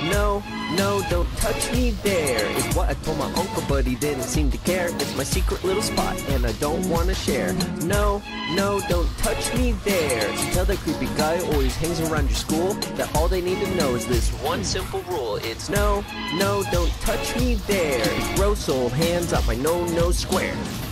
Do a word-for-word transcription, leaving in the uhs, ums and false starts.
No, no, don't touch me there is what I told my uncle, but he didn't seem to care. It's my secret little spot, and I don't want to share. No, no, don't touch me there. So tell that creepy guy who always hangs around your school that all they need to know is this one simple rule. It's no, no, don't touch me there. Gross old hands off my no-no square.